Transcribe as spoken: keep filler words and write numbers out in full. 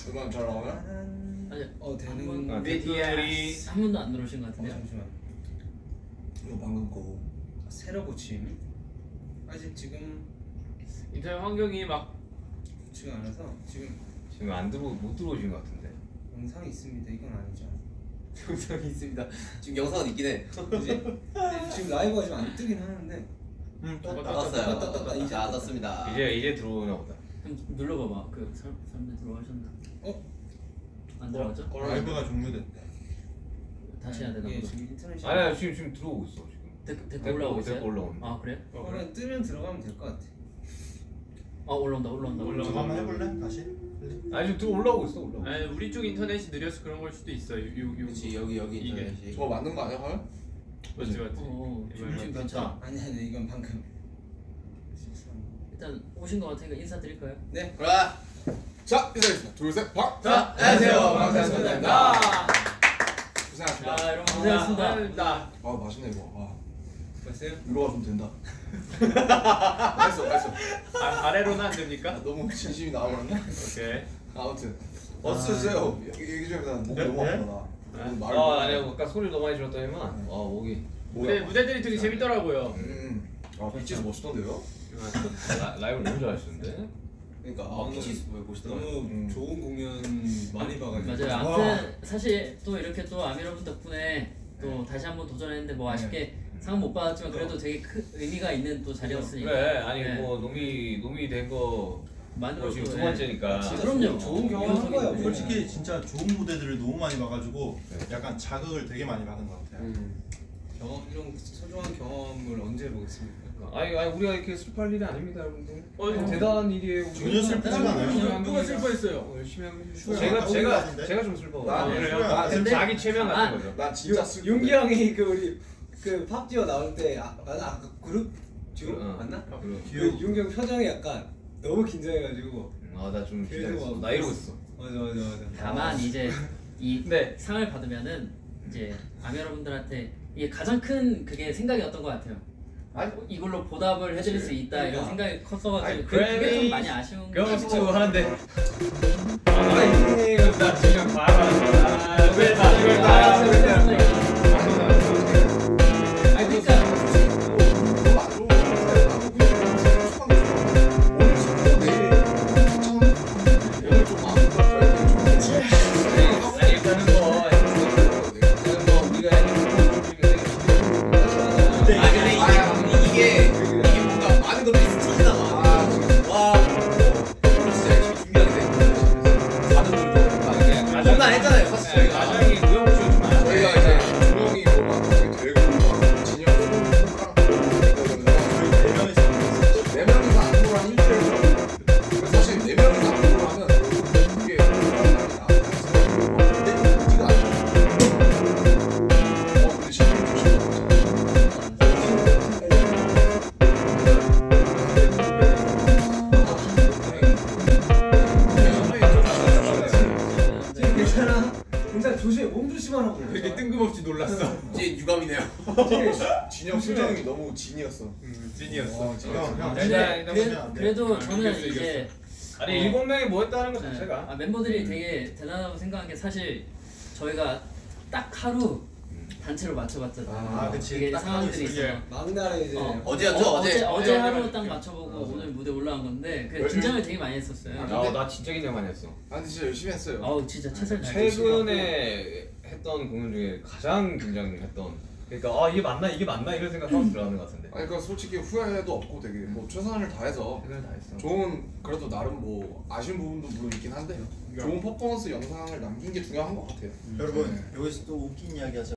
음악 잘 나오나? 아니 어 되는 아, 댓글이 한 번도 안 들어오신 것 같은데요? 어, 잠시만. 이거 방금 거고. 새로 고침. 아직 지금 인터넷 환경이 막 좋지가 않아서 지금 지금 안 들어 못 들어오신 것 같은데. 영상이 있습니다. 이건 아니죠. 영상이 있습니다. 지금 영상은 있긴 해. 그지? 지금 라이브가 지금 안 뜨긴 하는데. 응, 떴어요. 떴다, 떴다, 떴다. 이제 안 떴습니다. 이제 이제 들어오나 보다. 좀 눌러봐봐. 그 사람 사람들 들어가셨나? 어? 안 들어가죠? 라이브가 종료됐대. 다시 해야 되나 이게 보다. 지금 인터넷이 아니야 지금 지금 들어오고 있어 지금. 댓- 댓글 올라오고 있어요? 댓글 올라오는. 아 그래? 어, 그냥 뜨면 들어가면 될 것 같아. 아 올라온다 올라온다 올라온다. 저거 한번 해볼래? 다시? 아니 지금 들어 올라오고 있어 올라오고. 아니, 우리 쪽 인터넷이 느려서 그런 걸 수도 있어. 요, 요, 요. 그렇지 여기 여기 이게. 인터넷이. 저거 맞는 거 아니야, 과연? 맞지 맞지. 어, 이거 지금 이거. 괜찮아. 아니 아니 이건 방금. 일단 오신 것 같으니까 인사드릴까요? 네. 그래. 자, 인사드리겠습니다. 둘, 셋, 박! 자, 안녕하세요. 방탄소년단입니다. 고생하셨습니다. 자 여러분 고생하셨습니다. 나 아, 맛있네, 이거. 와. 봤어요? 위로가 좀 된다. 맛있어, 맛있어. 아, 아래로는 안 됩니까? 아, 너무 진심이 나와버렸네? 오케이. 아무튼. 어서오세요. 얘기 좀 해보자. 목이 너무 아프다. 나. 오늘 말을 아 못 아니야 해. 아까 소리를 너무 많이 질렀더니만 아 목이. 무대 무대들이 되게 재밌더라고요. 음. 아, 비치에서 멋있던데요? 라, 라이브 너무 잘하시는데. 그러니까 아, 아 비치 왜 멋있더라. 너무 음. 좋은 공연 많이 봐가지고. 맞아요. 와. 아무튼 사실 또 이렇게 또 아미러분 덕분에 또 다시 한번 도전했는데 뭐 아쉽게 상 못 받았지만 그래도 되게 큰 의미가 있는 또 자리였으니까. 그래 아니 네. 뭐 농이 농이 된거 만들어 지금 또, 두 예. 번째니까. 아, 그럼요. 좋은 경험 한 거예요. 네. 솔직히 진짜 좋은 무대들을 너무 많이 봐가지고 네. 약간 자극을 되게 많이 받은 것 같아요. 음. 경험 이런 소중한 경험을 언제 보겠습니까? 아니 아니 우리가 이렇게 슬퍼할 일이 아닙니다 여러분들. 어, 어, 대단한 일이에요. 전혀 슬프지가 않아요. 누가, 누가 슬퍼했어요? 어, 열심히 하고 슈가 제가 아까 제가 같은데? 제가 좀 슬퍼. 나 아, 그래요? 아, 근데- 자기 최면 아, 같은 거죠. 나 진짜 슬픈데. 윤기 형이 그 우리 그 팝듀오 나올 때 아, 맞아 아까 그룹 듀오 어. 맞나? 그리고 그 윤기 형 표정이 약간 너무 긴장해가지고. 아나 좀 계속 기다렸어. 막 나 이러고 있어. 맞아 맞아 맞아. 다만 이제 이 네. 상을 받으면은 이제 아미 여러분들한테 이게 가장 큰 그게 생각이었던 것 같아요. 아니, 이걸로 보답을 해드릴 수 있다 이런 생각이 컸어가지고 아니, 그, 그게 그래미 좀 많이 아쉬운 거 goes to 같아요. 하는데. 아니 나 지금 봐봐. 왜 나를 다 아니 그러니까 일단은 뭐 일단은 뭐 우리가 아 근데 이게 이게 이게 뭔가 많은 것들이 스쳐지다가 와 진짜 열심히 준비하게 돼. 다들 좀 장난 아니잖아요 사실 저희가. 가장이 무용주 좀 많아. 저희가 이제 조용히 뭐막 되고 막 진영 손가락 네 명이서 네 명이서 안무를 한 일주일 정도. 사실 네 명이서 안무를 하면 이게 날이 나는데 웃지가 않아요. 어 근데 진짜 괜찮아. 괜찮아 조심해 몸 조심하라고. 되게 뜬금없이 놀랐어. 이제 유감이네요. 진영 심정이 너무 진이었어. 음, 찐이었어. 와, 진짜. 형, 형. 일단 근데 일단 그래- 그, 그래도 아, 저는 이겼어, 이제 아니 일곱 명이 모였다는 것 네. 자체가. 아, 멤버들이 되게 대단하다고 생각한 게 사실 저희가 딱 하루 단체로 맞춰봤잖아요. 아, 그치. 이게 딱 상황들이 하루 있어요. 있어요. 막날에 이제 어, 어제였죠 어, 어제. 어제, 어제 어제 하루 어제 딱 맞- 맞춰보고 맞아. 오늘 무대 올라간 건데 그 열심히- 긴장을 되게 많이 했었어요. 아, 아, 나 진짜 긴장 많이 했어. 아 근데 진짜 열심히 했어요. 아우 진짜 최선을 다했어요. 네, 최근에 했던 공연 중에 가장 긴장했던. 그러니까 아 이게 맞나 이게 맞나 이런 생각하고 들어가는 것 같은데. 아니 그러니까 솔직히 후회도 없고 되게 뭐 최선을 다해서 최선을 다했어. 좋은 그래도 나름 뭐 아쉬운 부분도 물론 있긴 한데 좋은 퍼포먼스 영상을 남긴 게 중요한 것 같아요. 여러분 여기서 또 웃긴 이야기 하자.